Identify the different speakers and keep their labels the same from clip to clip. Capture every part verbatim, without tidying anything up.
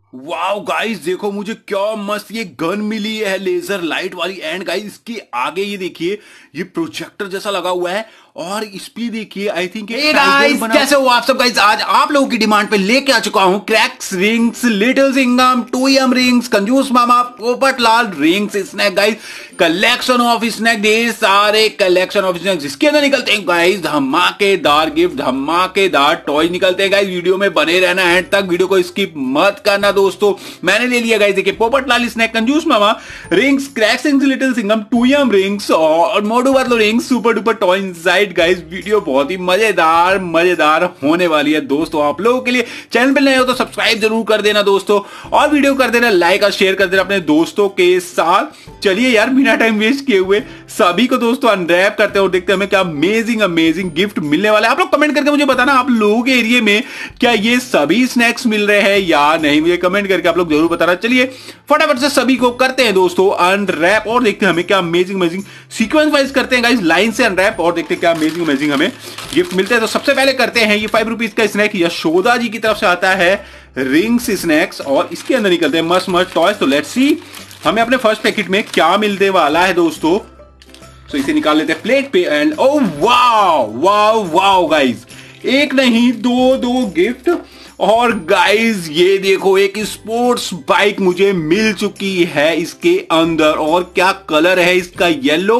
Speaker 1: Wow guys, देखो मुझे क्या मस्त ये गन मिली है लेजर लाइट वाली। एंड गाइस इसके आगे ये देखिए, ये प्रोजेक्टर जैसा लगा हुआ है और इस पे देखिए आई थिंक
Speaker 2: हे गाइस, कैसे हो आप सब गाइस। आज आप लोगों की डिमांड पे लेके आ चुका हूं Crax rings, Little Singham, Too Yumm rings, Kanjoos Mama, Popatlal rings snack guys, collection of snack, ढेर सारे कलेक्शन ऑफ स्नैक जिसके अंदर निकलते हैं गाइस धमाकेदार गिफ्ट, धमाकेदार टॉय निकलते हैं गाइस। वीडियो में बने रहना एंड तक, वीडियो को स्किप मत करना दोस्तों। मैंने ले लिया गाइस देखिए Popatlal snack, Kanjoos Mama rings, Crax rings, Little Singham, Too Yumm rings और Motu Patlu rings, super duper toy inside guys. Video बहुत ही मजेदार मजेदार होने वाली है दोस्तों आप लोगों के लिए। चैनल पे नए हो तो सब्सक्राइब जरूर कर देना दोस्तों, और वीडियो कर देना लाइक और शेयर कर देना अपने दोस्तों के साथ। चलिए यार बिना टाइम वेस्ट किए हुए सभी को दोस्तों अनरैप करते हैं और देखते हैं हमें क्या अमेजिंग अमेजिंग गिफ्ट मिलने वाला है। आप लोग कमेंट करके मुझे बताना आप लोगों के एरिया में क्या ये सभी स्नैक्स मिल रहे हैं या नहीं, मुझे कमेंट करके आप लोग जरूर बताना। चलिए फटाफट से सभी को करते हैं दोस्तों अनरैप और देखते हैं हमें क्या अमेजिंग अमेजिंग सीक्वेंस वाइज करते हैं गाइस, लाइन से अनरैप और देखते हैं क्या अमेजिंग अमेजिंग हमें गिफ्ट मिलते हैं। तो सबसे पहले करते हैं ये फाइव रुपीज का स्नैक यशोदा जी की तरफ से आता है रिंग्स स्नैक्स और इसके अंदर निकलते हैं मस्त मस्त टॉयज। तो लेट्स सी हमें अपने फर्स्ट पैकेट में क्या मिलने वाला है दोस्तों। तो इसे निकाल लेते हैं प्लेट पे and oh wow wow wow guys, एक नहीं दो दो गिफ्ट। और गाइस ये देखो एक स्पोर्ट्स बाइक मुझे मिल चुकी है इसके अंदर, और क्या कलर है इसका, येलो।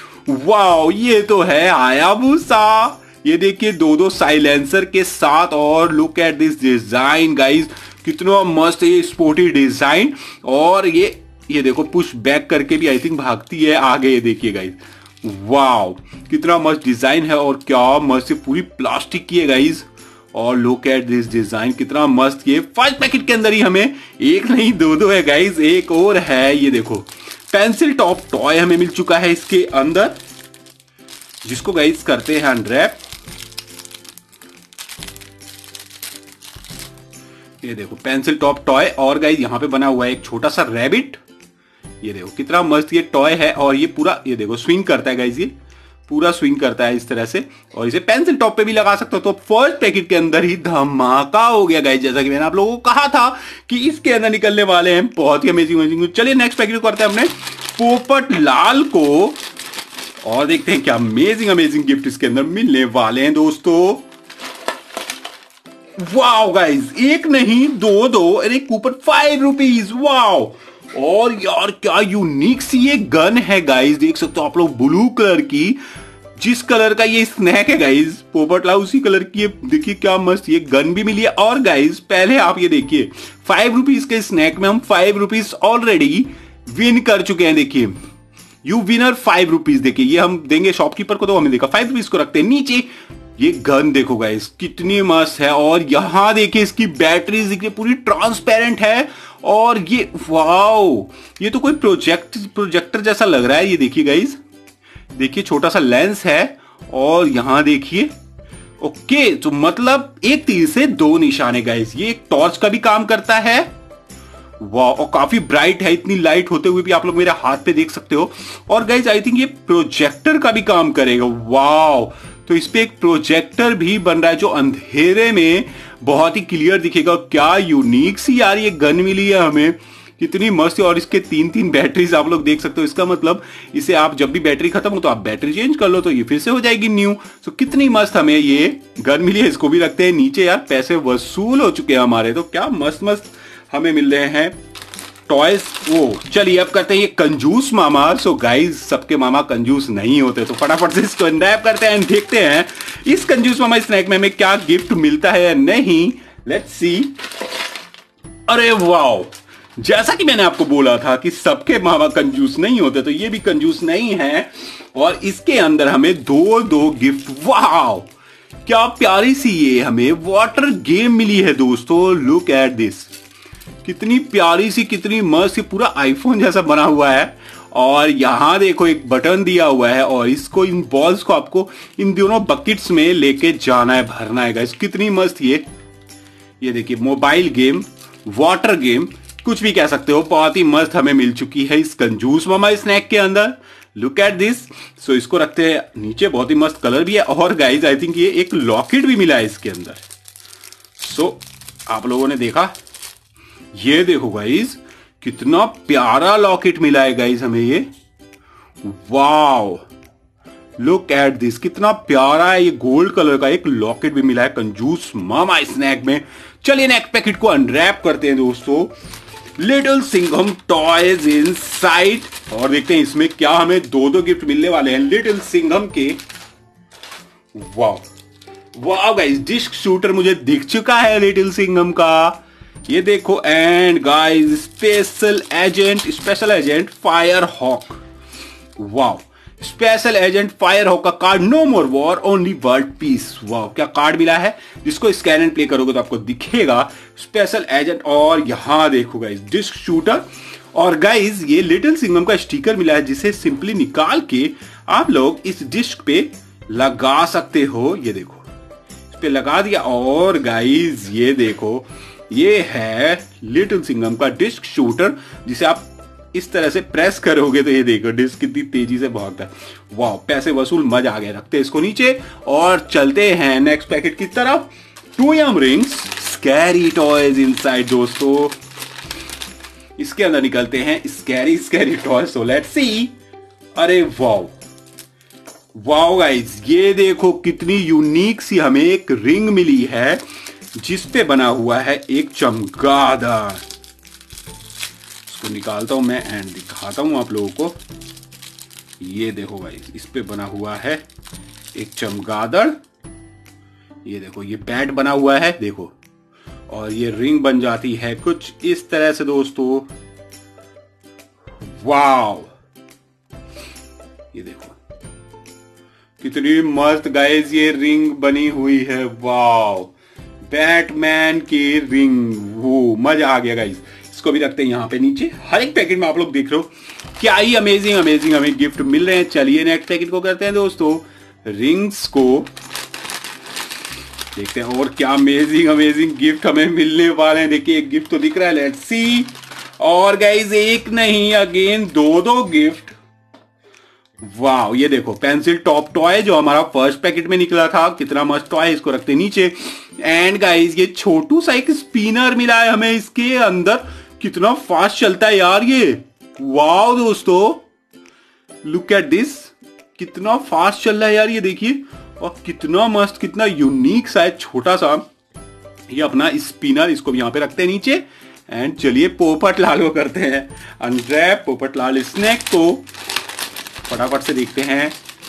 Speaker 2: वाओ ये तो है हायाबुसा। ये देखिए दो दो साइलेंसर के साथ, और look at this design guys, कितना मस्त ये स्पोर्टी डिजाइन। और ये ये देखो पुश बैक करके भी आई थिंक भागती है आगे, ये देखिए गाइस वाओ कितना मस्त डिजाइन है और क्या मस्त पूरी प्लास्टिक की है गाइस। और लुक एट दिस डिजाइन कितना मस्त। ये फर्स्ट पैकेट के अंदर ही हमें एक नहीं दो दो है गाइस, एक और है। ये देखो पेंसिल टॉप टॉय हमें मिल चुका है इसके अंदर, जिसको गाइस करते हैं अनरैप। ये देखो पेंसिल टॉप टॉय, और गाइस यहां पे बना हुआ है एक छोटा सा रैबिट। ये देखो कितना मस्त ये टॉय है, और ये पूरा ये देखो स्विंग करता है गाइस, ये पूरा स्विंग करता है इस तरह से, और इसे पेंसिल टॉप पे भी लगा सकते हो। तो फर्स्ट पैकेट के अंदर ही धमाका हो गया गाइस, जैसा कि मैंने आप लोगों को कहा था कि इसके अंदर निकलने वाले हैं बहुत ही अमेजिंग अमेजिंग। चलिए नेक्स्ट पैकेट को करते हैं अपने पोपट लाल को, और देखते हैं क्या अमेजिंग अमेजिंग गिफ्ट इसके अंदर मिलने वाले हैं दोस्तों। वाओ गाइस, एक नहीं दो दो, अरे कूपन फाइव रुपीज। वाओ, और यार क्या यूनिक सी ये गन है गाइस, देख सकते हो आप लोग ब्लू कलर की, जिस कलर का ये स्नैक है गाइस पोपटलाल उसी कलर की। देखिए क्या मस्त ये गन भी मिली है। और गाइस पहले आप ये देखिए फाइव रुपीज के स्नैक में हम फाइव रुपीज ऑलरेडी विन कर चुके हैं। देखिए यू विनर फाइव रुपीज, देखिए ये हम देंगे शॉपकीपर को, तो हमें देखा फाइव रुपीज को रखते हैं नीचे। ये गन देखो गाइस कितनी मस्त है, और यहां देखिए इसकी बैटरी देखिए पूरी ट्रांसपेरेंट है। और ये वाओ, ये तो कोई प्रोजेक्ट प्रोजेक्टर जैसा लग रहा है। ये देखिए गाइस, देखिए छोटा सा लेंस है, और यहां देखिए ओके, तो मतलब एक तीर से दो निशाने गाइस। ये एक टॉर्च का भी काम करता है। वाह, और काफी ब्राइट है, इतनी लाइट होते हुए भी आप लोग मेरे हाथ पे देख सकते हो। और गाइस आई थिंक ये प्रोजेक्टर का भी काम करेगा। वाह, तो इस पे एक प्रोजेक्टर भी बन रहा है जो अंधेरे में बहुत ही क्लियर दिखेगा। क्या यूनिक सी यार ये गन मिली है हमें, कितनी मस्त है। और इसके तीन तीन बैटरीज आप लोग देख सकते हो, इसका मतलब इसे आप जब भी बैटरी खत्म हो तो आप बैटरी चेंज कर लो तो ये फिर से हो जाएगी न्यू। तो कितनी मस्त हमें ये गन मिली है, इसको भी रखते हैं नीचे। यार पैसे वसूल हो चुके हैं हमारे, तो क्या मस्त मस्त हमें मिल रहे हैं टॉयज। वो चलिए अब करते हैं ये कंजूस मामा। सो गाइस सबके मामा कंजूस नहीं होते, तो फटाफट से इसको अनरैप करते हैं, देखते हैं इस कंजूस मामा स्नैक में हमें क्या गिफ्ट मिलता है या नहीं। Let's see. अरे वाओ, जैसा कि मैंने आपको बोला था कि सबके मामा कंजूस नहीं होते, तो ये भी कंजूस नहीं है, और इसके अंदर हमें दो दो गिफ्ट। वाओ क्या प्यारी सी ये हमें वाटर गेम मिली है दोस्तों। लुक एट दिस, कितनी प्यारी सी कितनी मस्त, पूरा आईफोन जैसा बना हुआ है। और यहां देखो एक बटन दिया हुआ है, और इसको इन बॉल्स को आपको इन दोनों बकेट्स में लेके जाना है, भरना है गाइस। कितनी मस्त ये ये देखिए मोबाइल गेम, वाटर गेम, कुछ भी कह सकते हो, बहुत ही मस्त हमें मिल चुकी है इस कंजूस मामा स्नैक के अंदर। Look at this. सो इसको रखते हैं नीचे, बहुत ही मस्त कलर भी है। और गाइस आई थिंक ये एक लॉकेट भी मिला है इसके अंदर। सो so, आप लोगों ने देखा ये देखो गाइस, कितना प्यारा लॉकेट मिला है गाइस हमें ये। वाओ, लुक एट दिस, कितना प्यारा है। ये गोल्ड कलर का एक लॉकेट भी मिला है कंजूस मामा स्नैक में। चलिए नेक्स्ट पैकेट को अनरैप करते हैं दोस्तों। Little Singham toys inside, और देखते हैं इसमें क्या हमें दो दो गिफ्ट मिलने वाले हैं लिटिल सिंघम के। Wow wow guys, disc shooter मुझे दिख चुका है लिटिल सिंघम का, ये देखो। And guys, special agent special agent Fire Hawk. Wow, special agent Fire Hawk का card. No more war only world peace. Wow, क्या कार्ड मिला है, जिसको स्कैन एंड प्ले करोगे तो आपको दिखेगा स्पेशल एजेंट। और यहां देखो गाइस, डिस्क शूटर। और गाइस, ये लिटिल सिंघम का स्टिकर मिला है, जिसे सिंपली निकाल के आप लोग इस डिस्क पे लगा सकते हो। ये देखो, इस पे लगा दिया। और गाइस, ये देखो, ये है लिटिल सिंघम का डिस्क शूटर, जिसे आप इस तरह से प्रेस करोगे तो ये देखो डिस्क कितनी तेजी से भागता है। वाह, पैसे वसूल, मजा आ गया। रखते हैं इसको नीचे और चलते हैं नेक्स्ट पैकेट की तरफ। Too Yumm rings scary toys inside दोस्तों, इसके अंदर निकलते हैं scary scary toys. So let's see. अरे वाओ वाओ गाइस, ये देखो कितनी यूनिक सी हमें एक रिंग मिली है, जिस पे बना हुआ है एक चमगादड़। इसको निकालता हूं मैं एंड दिखाता हूं आप लोगों को। ये देखो गाइस, इस पे बना हुआ है एक चमगादड़। ये देखो, ये पैड बना हुआ है देखो, और ये रिंग बन जाती है कुछ इस तरह से दोस्तों। वाओ, ये देखो कितनी मस्त गाइस ये रिंग बनी हुई है। वाओ, बैटमैन की रिंग, वो मजा आ गया गाइस। इसको भी रखते हैं यहाँ पे नीचे। हर एक पैकेट में आप लोग देख रहे हो क्या ही अमेजिंग अमेजिंग हमें गिफ्ट मिल रहे हैं। चलिए नेक्स्ट पैकेट को करते हैं दोस्तों। रिंग्स को देखते हैं और क्या अमेजिंग अमेजिंग गिफ्ट हमें मिलने वाले हैं। देखिए, एक गिफ्ट तो दिख रहा है, लेट्स सी। और गाइस, एक नहीं अगेन दो दो गिफ्ट। वाह, ये देखो पेंसिल टॉप टॉय, जो हमारा फर्स्ट पैकेट में निकला था। कितना मस्त टॉय है, इसको रखते नीचे। एंड गाइस, ये छोटू सा एक स्पिनर मिला है हमें इसके अंदर। कितना फास्ट चलता है यार ये। वाह दोस्तों, लुक एट दिस, कितना फास्ट चल रहा है यार ये, देखिए। और कितना मस्त, कितना यूनिक सा है, छोटा सा ये अपना स्पिनर। इसको भी यहां पे रखते हैं नीचे। एंड चलिए पोपट लाल को करते हैं अनरैप। पोपट लाल स्नैक को फटाफट से देखते हैं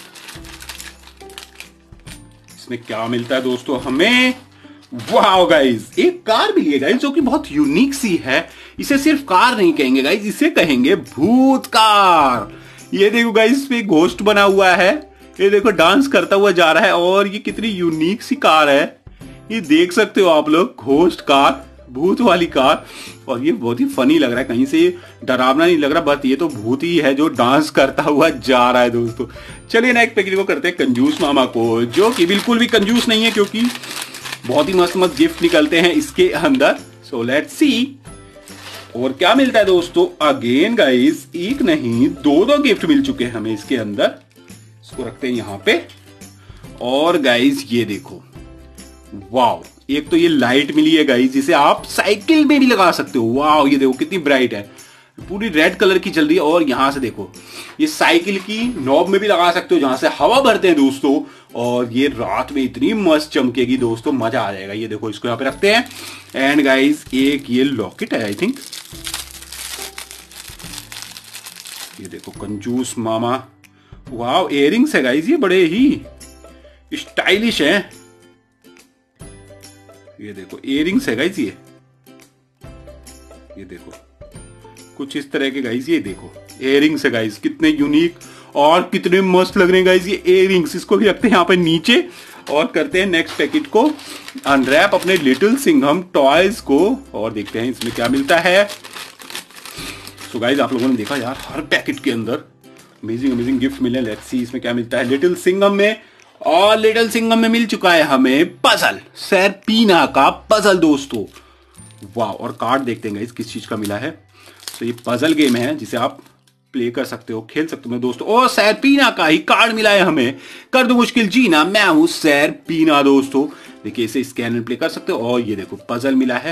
Speaker 2: इसमें क्या मिलता है दोस्तों हमें। वाओ गाइस, एक कार मिली है गाइस, जो कि बहुत यूनिक सी है। इसे सिर्फ कार नहीं कहेंगे गाइस, इसे कहेंगे भूत कार। ये देखो गाइस, इस पे घोस्ट बना हुआ है। ये देखो डांस करता हुआ जा रहा है, और ये कितनी यूनिक सी कार है। ये देख सकते हो आप लोग, घोस्ट कार, भूत वाली कार। और ये बहुत ही फनी लग रहा है, कहीं से डरावना नहीं लग रहा, बट ये तो भूत ही है जो डांस करता हुआ जा रहा है दोस्तों। चलिए नेक्स्ट पैकेट को करते हैं कंजूस मामा को, जो कि बिल्कुल भी कंजूस नहीं है, क्योंकि बहुत ही मस्त मस्त गिफ्ट निकलते हैं इसके अंदर। So let's see. और क्या मिलता है दोस्तों अगेन गाइस, एक नहीं दो दो गिफ्ट मिल चुके हैं हमें इसके अंदर। इसको रखते हैं यहां पे। और गाइस, ये देखो, वाओ, एक तो ये लाइट मिली है गाइस, जिसे आप साइकिल में भी लगा सकते हो। वाओ, ये देखो कितनी ब्राइट है, पूरी रेड कलर की चल रही है। और यहां से देखो, ये साइकिल की नॉब में भी लगा सकते हो, जहां से हवा भरते हैं दोस्तों। और ये रात में इतनी मस्त चमकेगी दोस्तों, मजा आ जाएगा। ये देखो, इसको यहां पे रखते हैं। एंड गाइस, एक ये लॉकेट है आई थिंक। ये देखो कंजूस मामा। वाओ, इयररिंग्स है गाइस, ये बड़े ही स्टाइलिश है। ये देखो इयररिंग्स है गाइस, ये ये देखो कुछ इस तरह के गाइस। ये देखो इयररिंग्स है गाइस, कितने यूनिक और कितने मस्त लग रहे हैं गाइस ये इयररिंग्स। इसको भी रखते हैं यहाँ पे नीचे और करते हैं नेक्स्ट पैकेट को अनरैप अपने लिटिल सिंघम टॉयज को, और देखते हैं इसमें क्या मिलता है। सो गाइस, आप लोगों ने देखा यार, हर पैकेट के अंदर अमेजिंग अमेजिंग गिफ्ट मिले। लेट्स सी इसमें क्या मिलता है लिटिल सिंघम में। और लिटिल सिंघम में मिल चुका है हमें पजल, सेरपीना का पजल दोस्तों। वाह, और कार्ड देखते हैं गाइस किस चीज का मिला है। तो ये पजल गेम है, जिसे आप प्ले कर सकते हो, खेल सकते हो दोस्तों। और सेरपीना का ही कार्ड मिला है हमें। कर दो मुश्किल जीना, मैं हूं सेरपीना दोस्तों। देखिए, इसे स्कैन एंड प्ले कर सकते हो। और ये देखो पजल मिला है,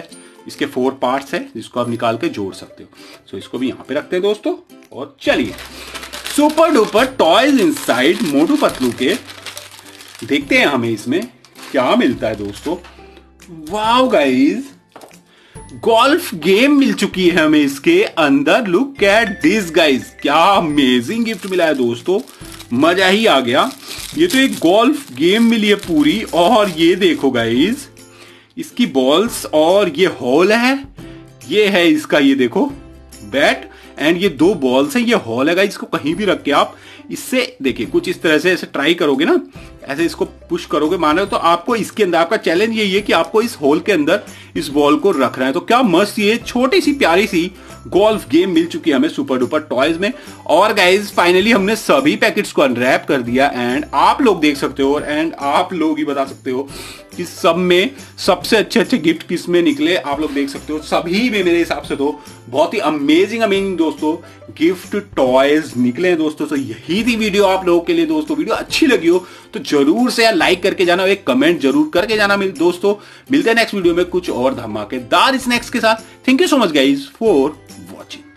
Speaker 2: इसके फोर पार्ट्स है जिसको आप निकाल के जोड़ सकते हो। सो इसको भी यहाँ पे रखते हैं दोस्तों, और चलिए super duper toys inside Motu Patlu के देखते हैं हमें इसमें क्या मिलता है दोस्तों। वाओ गाइज, गोल्फ गेम मिल चुकी है हमें इसके अंदर। लुक एट दिस गाइज, क्या अमेजिंग गिफ्ट मिला है दोस्तों, मजा ही आ गया। ये तो एक गोल्फ गेम मिली है पूरी, और ये देखो गाइज इसकी बॉल्स, और ये होल है, ये है इसका, ये देखो बैट, एंड ये दो बॉल्स हैं, ये होल है गाइज। इसको कहीं भी रख के आप इससे देखिए कुछ इस तरह से ऐसे ट्राई करोगे ना, ऐसे इसको पुश करोगे मानो, तो आपको इसके अंदर, आपका चैलेंज यही है कि आपको इस होल के अंदर इस बॉल को रखना है। तो क्या मस्त ये छोटी सी प्यारी सी गोल्फ गेम मिल चुकी है हमें सुपर डुपर टॉयज में। और गाइज फाइनली हमने सभी पैकेट्स को अनरैप कर दिया, एंड आप लोग देख सकते हो, एंड आप लोग ही बता सकते हो कि सब में सबसे अच्छे अच्छे गिफ्ट किस में निकले। आप लोग देख सकते हो सभी में मेरे हिसाब से तो बहुत ही अमेजिंग अमेजिंग दोस्तों गिफ्ट टॉयज निकले हैं दोस्तों। तो यही थी वीडियो आप लोगों के लिए दोस्तों। वीडियो अच्छी लगी हो तो जरूर से लाइक करके जाना, एक कमेंट जरूर करके जाना मेरे दोस्तों। मिलते हैं नेक्स्ट वीडियो में कुछ और धमाकेदार स्नैक्स के साथ। Thank you so much guys for watching.